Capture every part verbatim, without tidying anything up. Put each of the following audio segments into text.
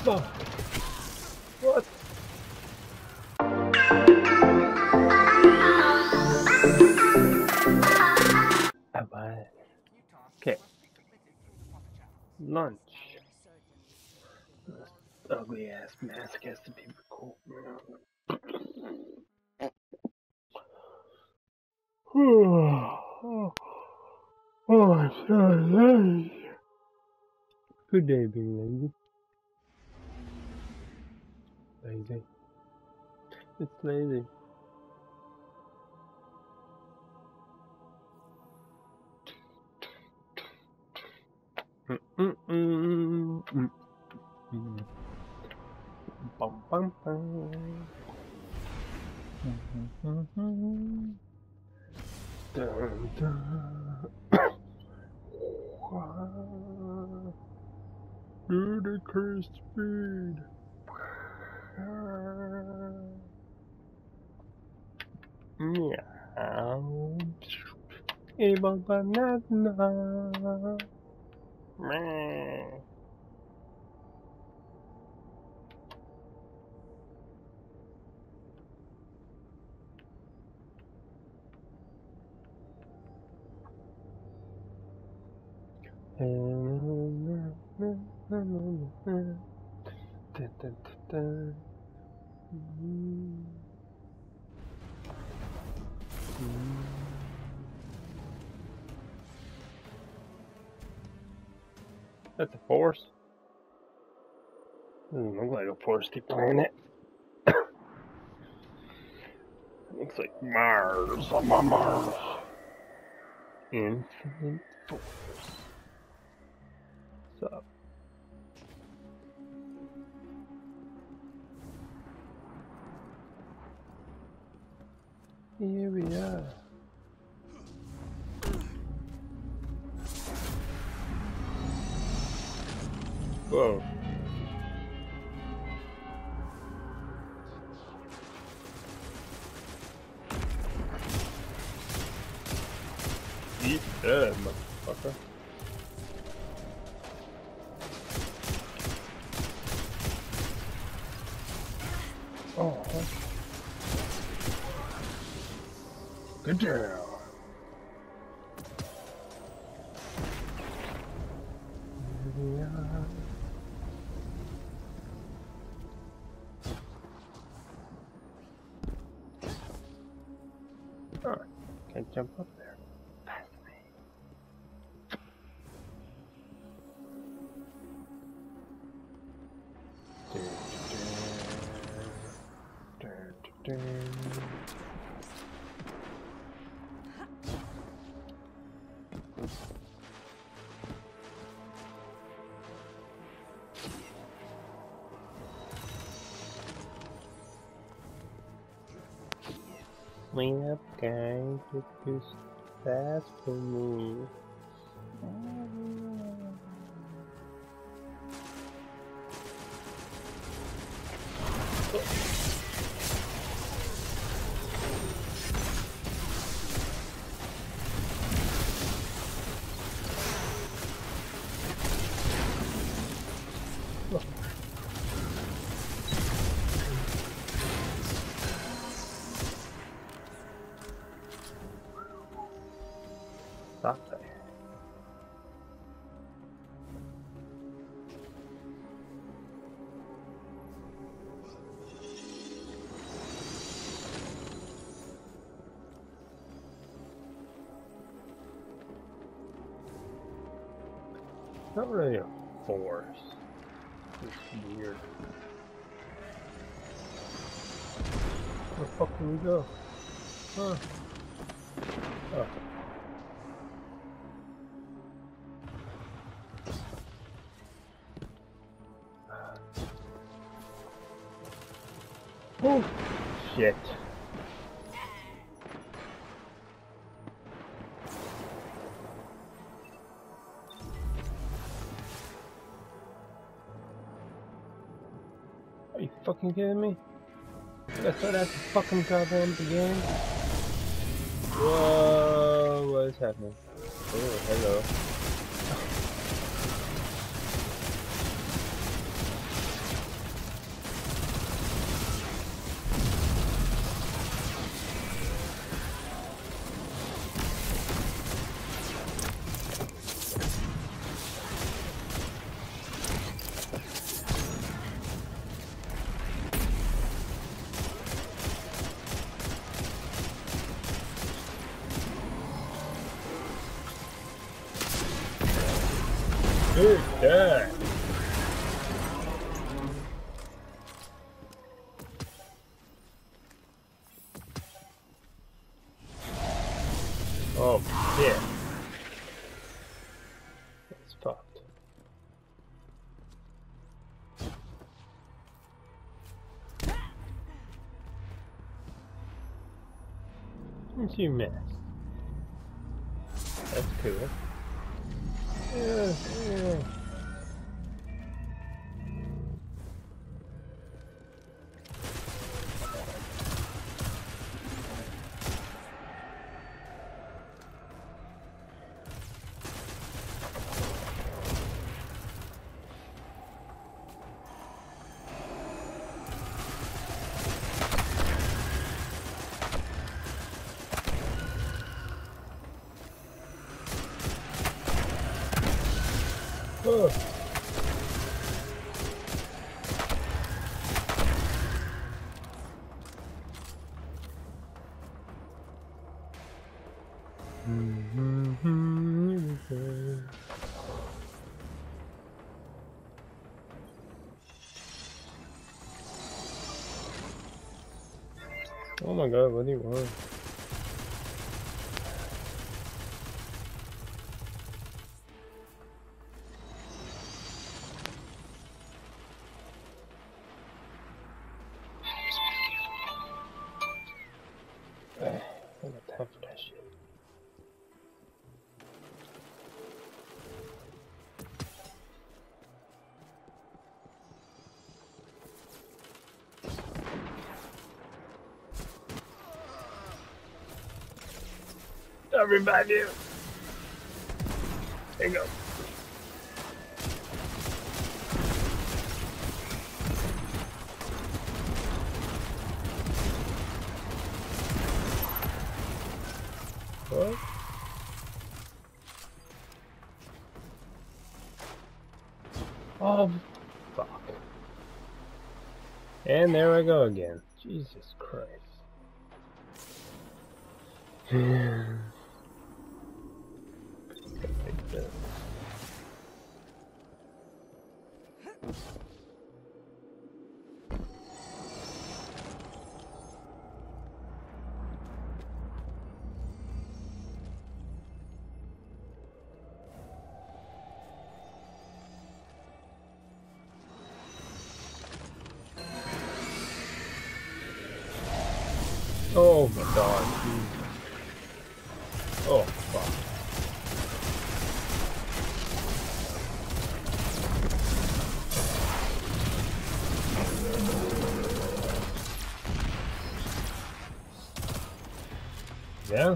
fuck? What? Okay. Lunch. This ugly ass mask has to be cool. Oh, oh, I'm so lazy. Good day, being lazy. Lazy. It's lazy. Mm mm mm mm mm. Bum bum bum. Mm-hmm. Dun, dun. Ludicrous speed. Meow. Evil banana. Meh. That's a forest. Doesn't look like a foresty planet. Looks like Mars. I'm on Mars. Infinite force. What's up? Here we are. Whoa. Eat that, motherfucker. Oh. Good job. Oh, can't jump up there. Fascinating. Clean up, guys. It's too fast for me. Stop there. Not really a forest. It's weird. Where the fuck can we go? Huh. Oh. Oh, shit. Are you fucking kidding me? That's what that's the fucking goddamn beginning. Whoa, what is happening? Oh, hello. Who's that? Oh shit. That's fucked. Didn't you miss? That's cool. Yeah, yeah. Oh. Oh my god, what do you want? I got time for that shit. Everybody, there you go. What? Oh, fuck. And there I go again. Jesus Christ. Oh my god. Oh fuck. Yeah?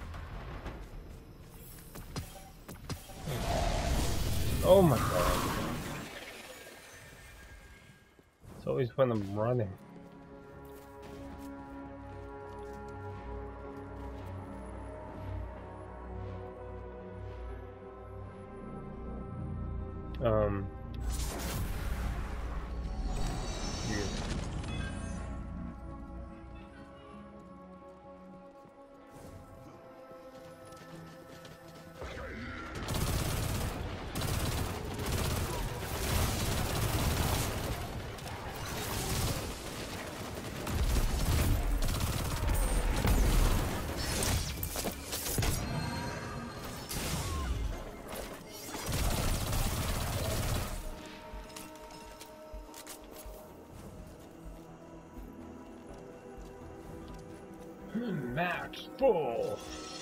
Oh my god. It's always when I'm running. Um. Yeah. Max full.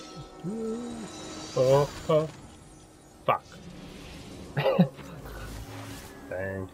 Oh, oh, fuck. Thanks.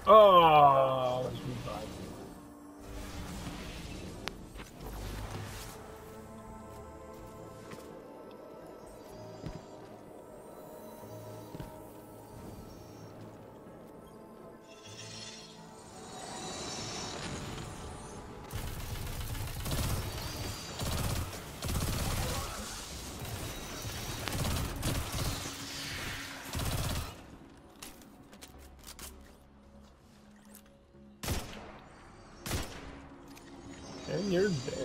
Oh, let's revive. And you're there.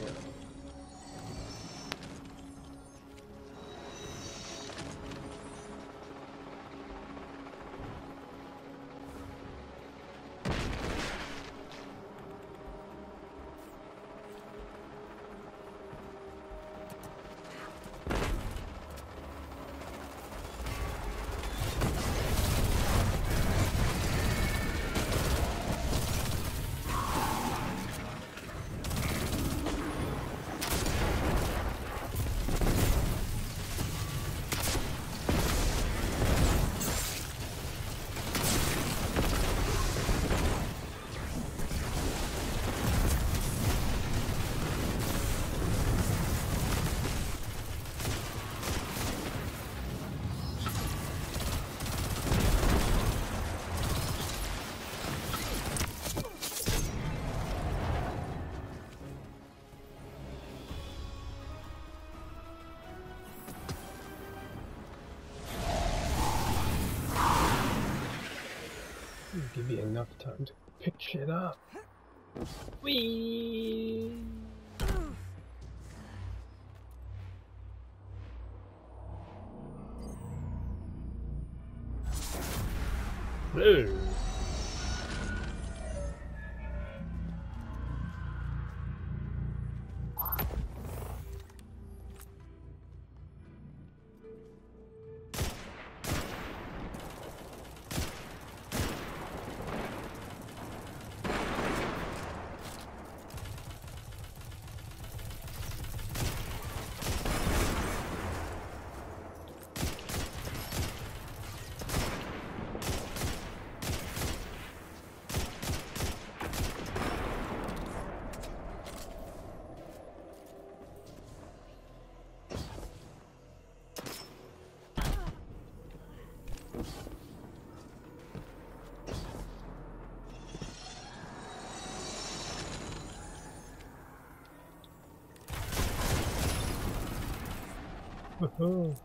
Give you enough time to pick shit up. Whee! Whoa. Woohoo.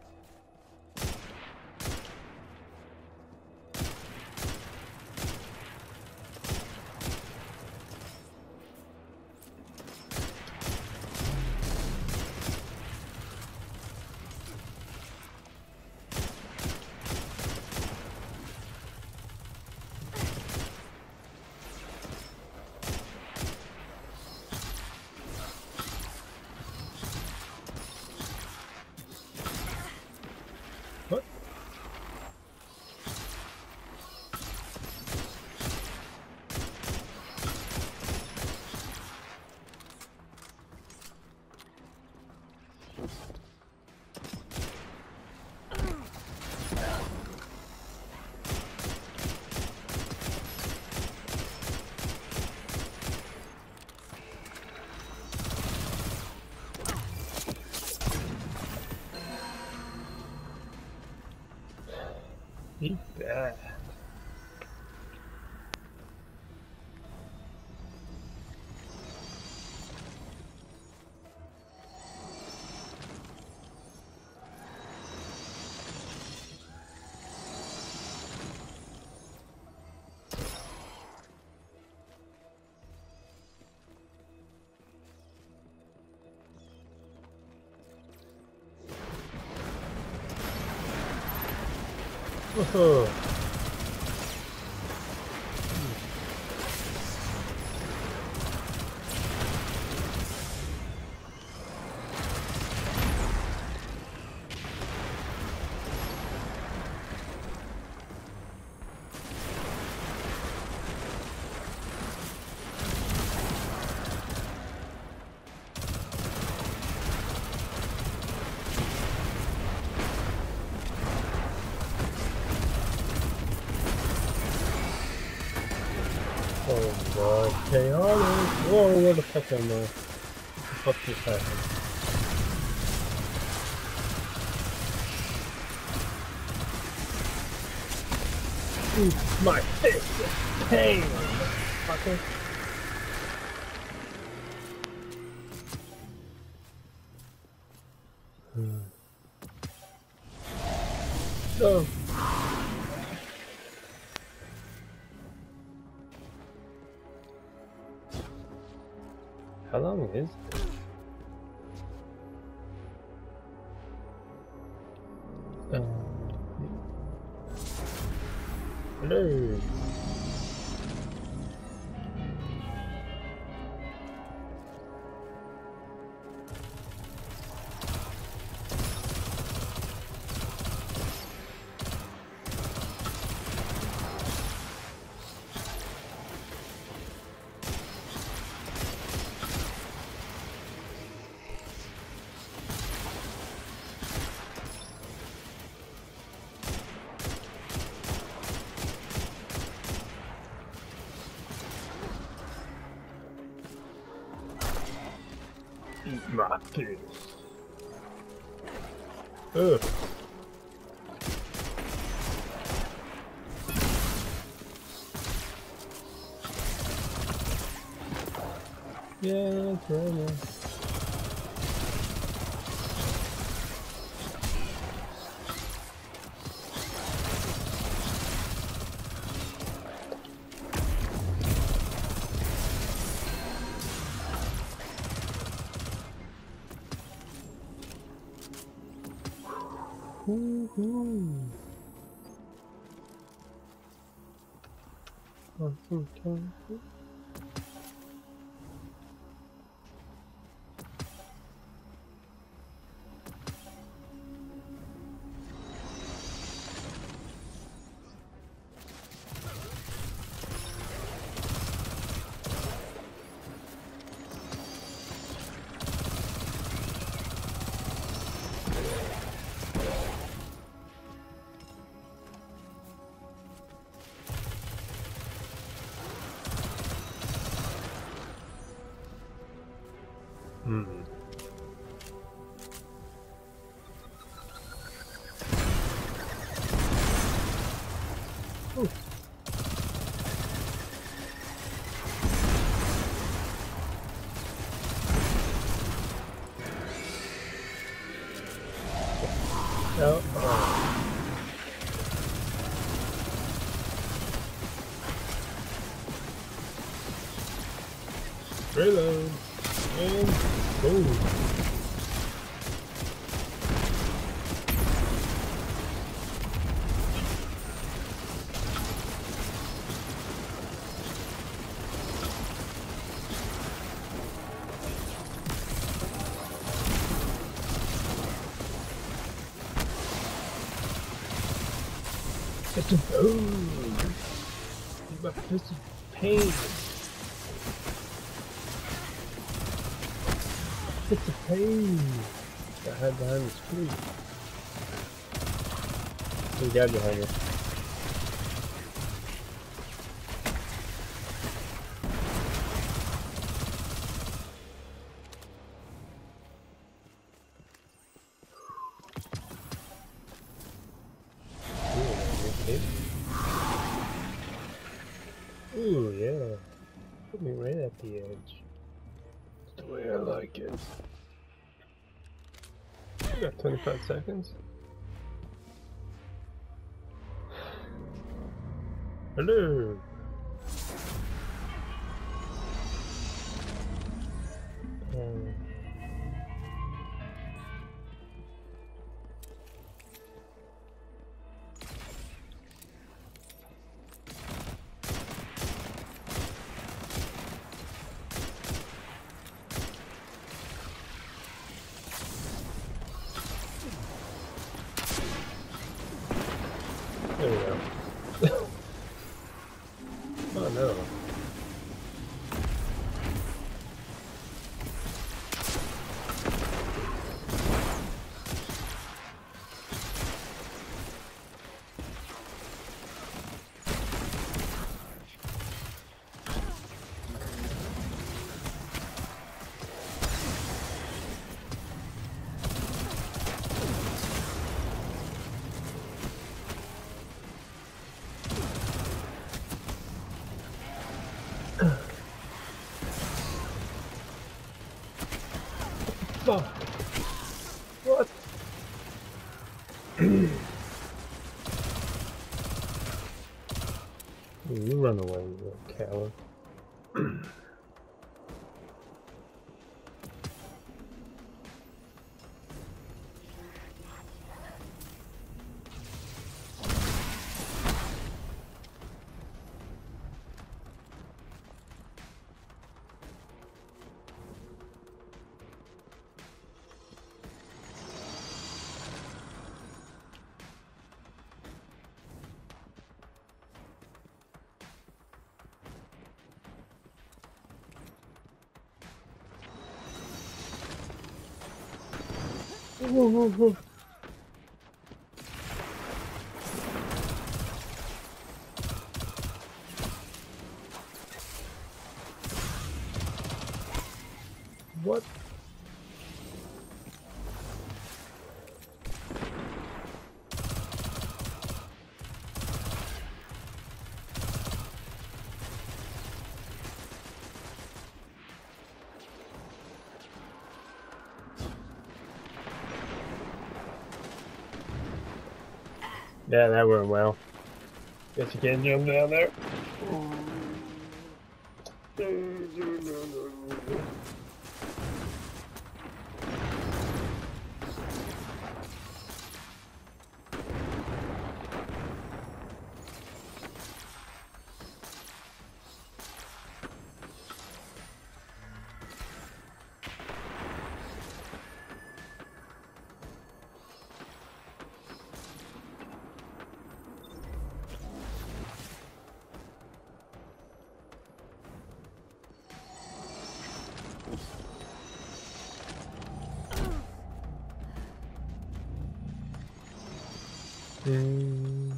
What? Eat that. Whoa. Oh god, chaotic! Whoa, where the fuck am I? What the fuck just happened? Ooh, my fist is pain, motherfucker! Hmm. Oh. How long is this? Um, hello. Eat my face. Ugh. Yeah, that's right, man. Woohoo! Awesome time. Hmm. Oh. Oh. Oh. Reload and go. It's a boom. My fist is pain. It's a pain. I hide behind the screen. There's a guy behind you. Ooh, yeah. Put me right at the edge. That's the way I like it. I got twenty-five seconds. Hello. Um, There we go. Oh no. Oh. What? You run away, you little coward. Whoa, whoa, whoa. What? Yeah, that went well. Guess you can't jump down there. Mm.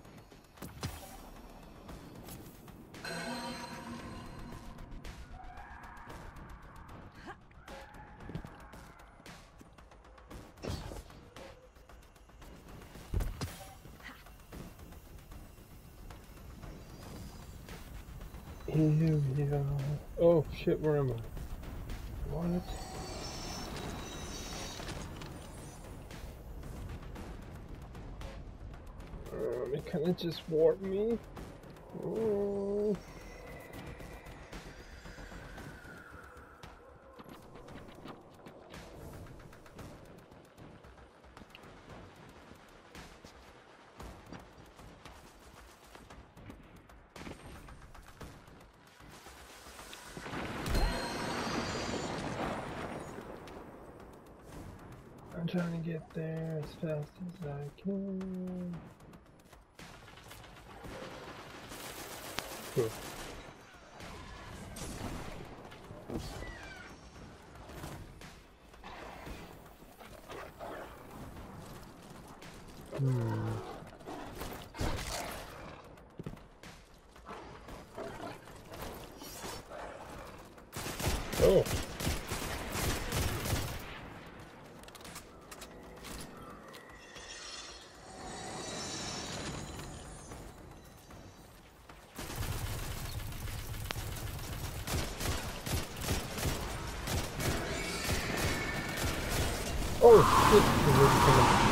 Here we go. Oh shit, where am I? What? Um, it kinda just warped me. Oh. I'm trying to get there as fast as I can. Cool. Hmm. Oh. Oh shit!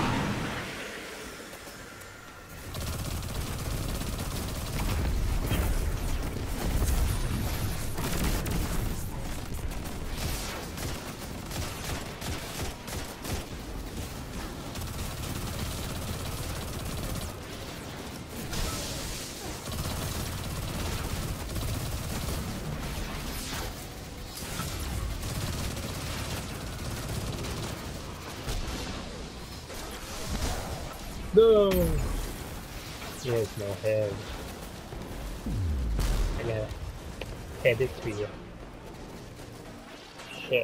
No! There's no head. I gotta head it to you. Shit.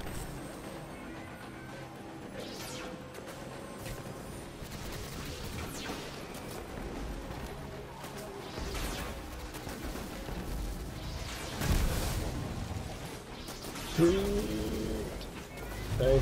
Nice.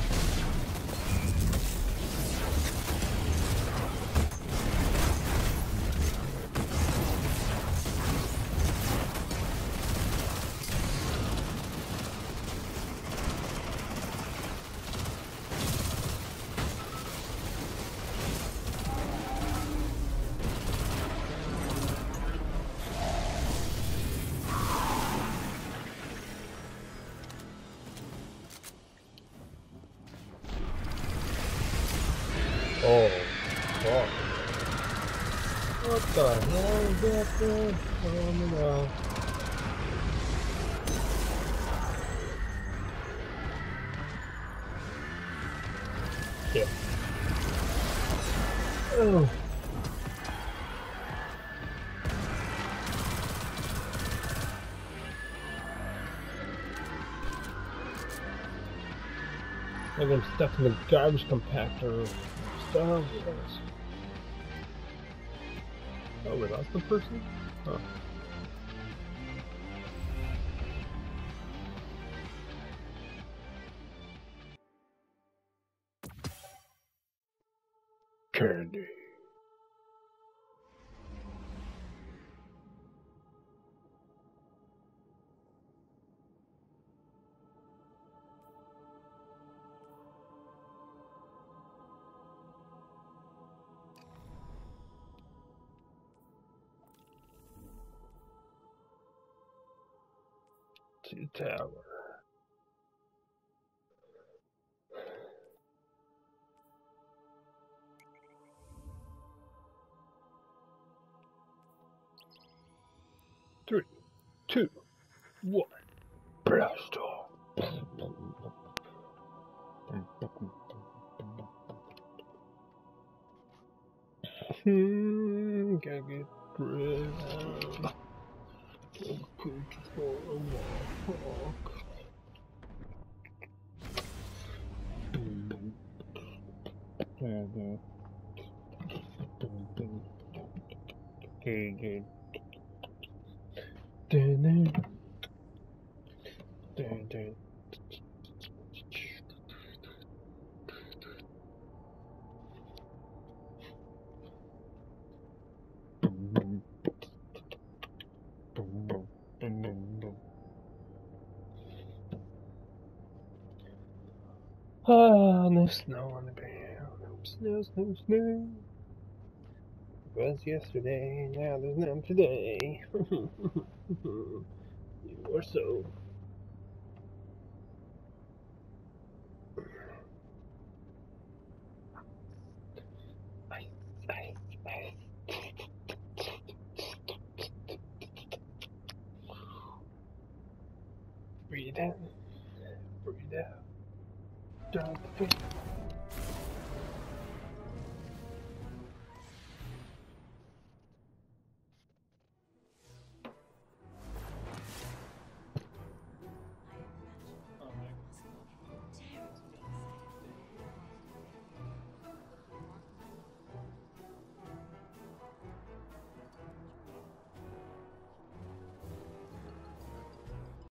the hell is that thing? Oh no. Yeah. Oh. Like I'm stuck in the garbage compactor stuff. Yes. Oh, wait, that's the person? Huh. Candy. To the tower. Three, two, one, blast off. Hmm, gotta get rid of for a walk. Okay, good. Dun, dun, dun, dun. Ah, no snow on the ground. No snow, snow, snow. It was yesterday, now there's none today. You are so. Ice, ice, ice. Breathe in, breathe out. Don't think.